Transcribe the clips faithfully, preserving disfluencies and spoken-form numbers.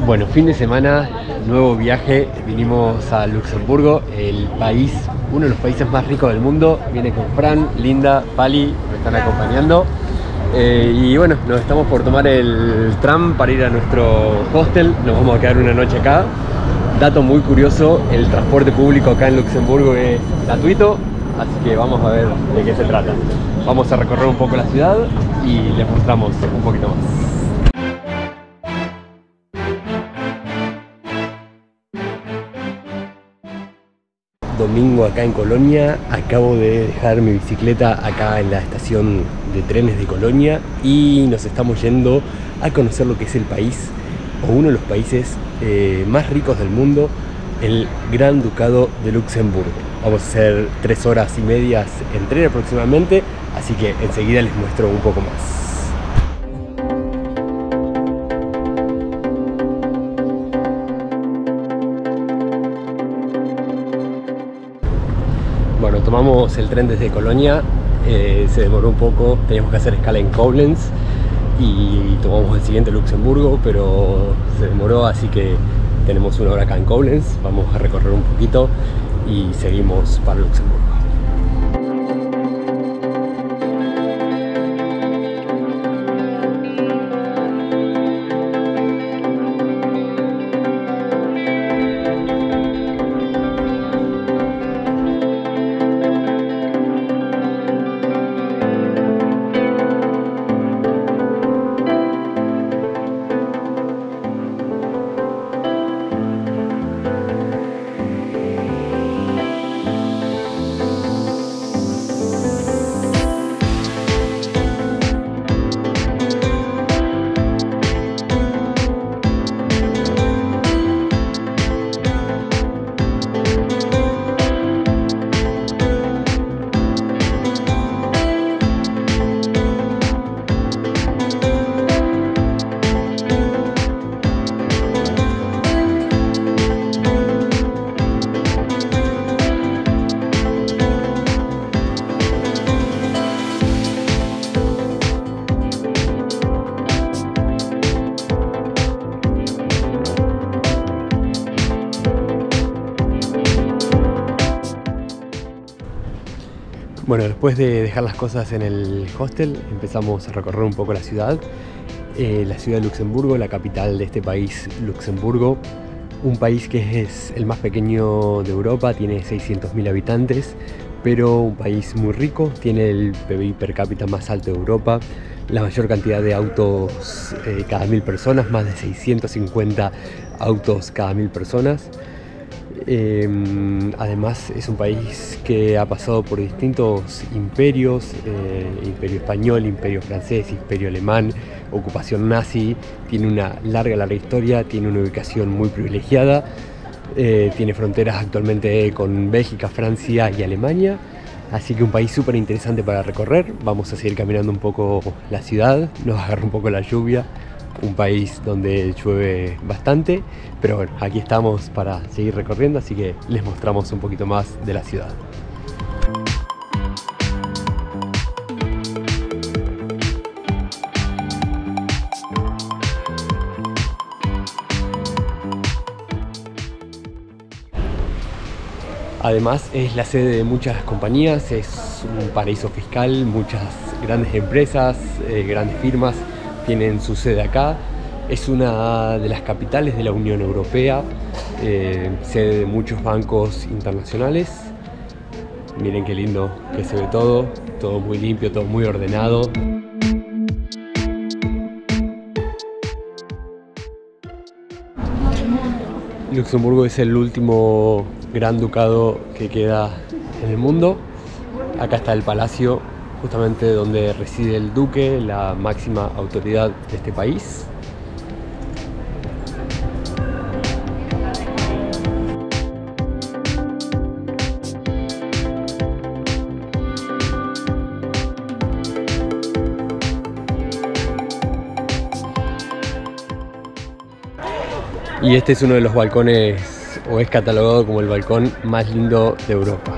Bueno, fin de semana, nuevo viaje, vinimos a Luxemburgo, el país, uno de los países más ricos del mundo. Viene con Fran, Linda, Pali, me están acompañando. Eh, y bueno, nos estamos por tomar el tram para ir a nuestro hostel, nos vamos a quedar una noche acá. Dato muy curioso, el transporte público acá en Luxemburgo es gratuito, así que vamos a ver de qué se trata. Vamos a recorrer un poco la ciudad y les mostramos un poquito más. Domingo acá en Colonia, acabo de dejar mi bicicleta acá en la estación de trenes de Colonia y nos estamos yendo a conocer lo que es el país, o uno de los países eh, más ricos del mundo, el Gran Ducado de Luxemburgo. Vamos a hacer tres horas y medias en tren aproximadamente, así que enseguida les muestro un poco más. Bueno, tomamos el tren desde Colonia, eh, se demoró un poco, teníamos que hacer escala en Koblenz y tomamos el siguiente Luxemburgo, pero se demoró, así que tenemos una hora acá en Koblenz, vamos a recorrer un poquito y seguimos para Luxemburgo. Bueno, después de dejar las cosas en el hostel, empezamos a recorrer un poco la ciudad. Eh, la ciudad de Luxemburgo, la capital de este país, Luxemburgo. Un país que es el más pequeño de Europa, tiene seiscientos mil habitantes, pero un país muy rico, tiene el P B I per cápita más alto de Europa, la mayor cantidad de autos eh, cada mil personas, más de seiscientos cincuenta autos cada mil personas. Eh, además es un país que ha pasado por distintos imperios, eh, imperio español, imperio francés, imperio alemán, ocupación nazi, tiene una larga, larga historia, tiene una ubicación muy privilegiada, eh, tiene fronteras actualmente con Bélgica, Francia y Alemania, así que un país súper interesante para recorrer. Vamos a seguir caminando un poco la ciudad, nos agarra un poco la lluvia. Un país donde llueve bastante, pero bueno, aquí estamos para seguir recorriendo, así que les mostramos un poquito más de la ciudad. Además es la sede de muchas compañías, es un paraíso fiscal, muchas grandes empresas, eh, grandes firmas tienen su sede acá. Es una de las capitales de la Unión Europea, eh, sede de muchos bancos internacionales. Miren qué lindo que se ve todo, todo muy limpio, todo muy ordenado. Luxemburgo es el último gran ducado que queda en el mundo. Acá está el palacio, justamente donde reside el duque, la máxima autoridad de este país. Y este es uno de los balcones, o es catalogado como el balcón más lindo de Europa.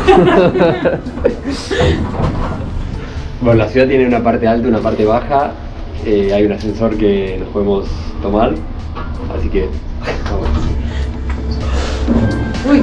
Bueno, la ciudad tiene una parte alta y una parte baja. Eh, hay un ascensor que nos podemos tomar. Así que vamos. Uy.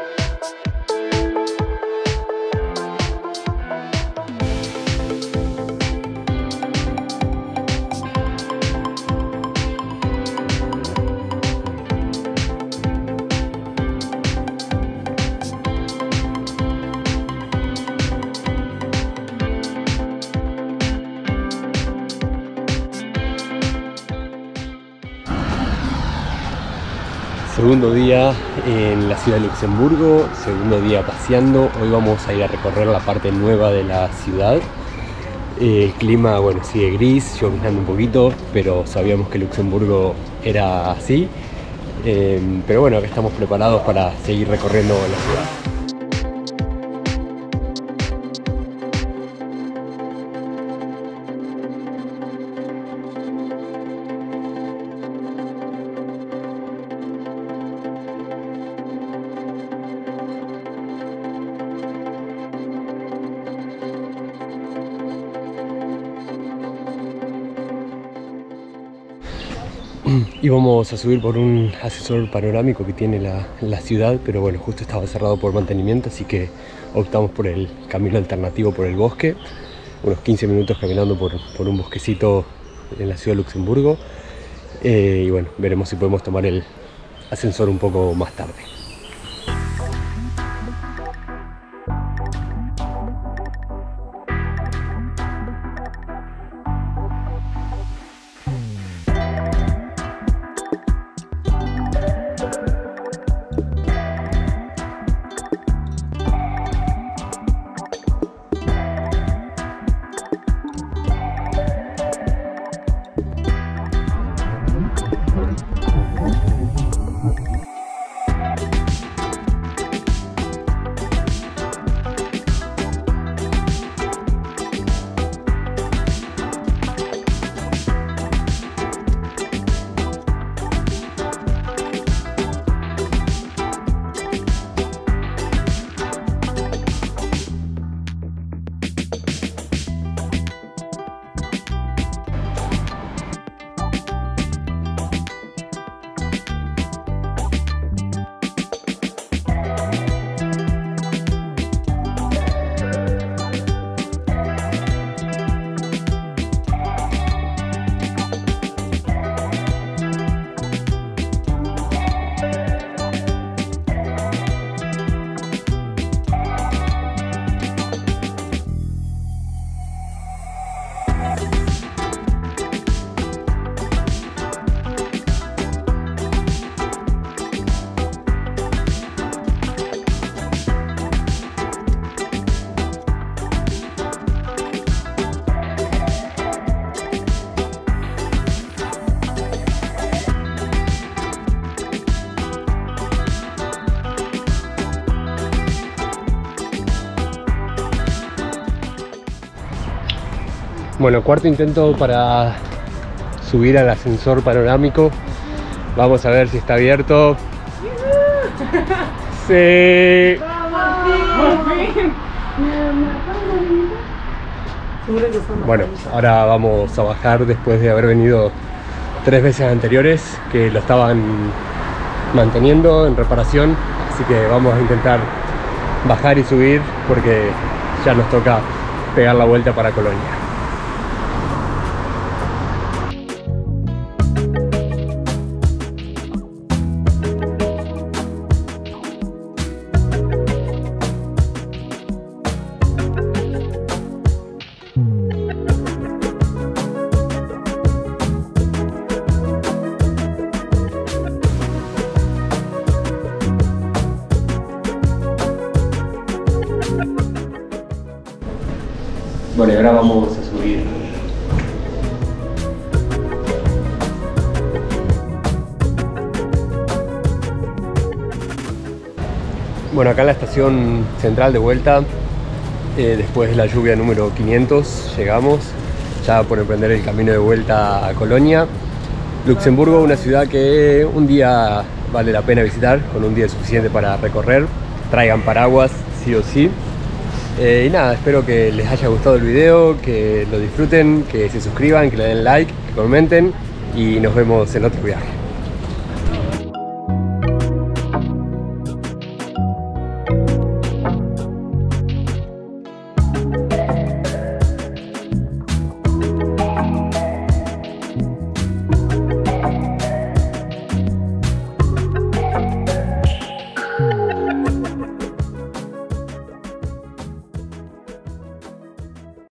Segundo día en la ciudad de Luxemburgo, segundo día paseando. Hoy vamos a ir a recorrer la parte nueva de la ciudad. Eh, el clima, bueno, sigue gris, lloviznando un poquito, pero sabíamos que Luxemburgo era así. Eh, pero bueno, acá estamos preparados para seguir recorriendo la ciudad. Íbamos a subir por un ascensor panorámico que tiene la, la ciudad, pero bueno, justo estaba cerrado por mantenimiento, así que optamos por el camino alternativo por el bosque. Unos quince minutos caminando por, por un bosquecito en la ciudad de Luxemburgo. Eh, y bueno, veremos si podemos tomar el ascensor un poco más tarde. Bueno, cuarto intento para subir al ascensor panorámico. Vamos a ver si está abierto. Sí. Bueno, ahora vamos a bajar después de haber venido tres veces anteriores que lo estaban manteniendo en reparación. Así que vamos a intentar bajar y subir porque ya nos toca pegar la vuelta para Colonia. Bueno, y ahora vamos a subir. Bueno, acá en la estación central de vuelta, eh, después de la lluvia número quinientos, llegamos ya por emprender el camino de vuelta a Colonia. Luxemburgo, una ciudad que un día vale la pena visitar, con un día suficiente para recorrer. Traigan paraguas sí o sí. Eh, y nada, espero que les haya gustado el video, que lo disfruten, que se suscriban, que le den like, que comenten y nos vemos en otro viaje.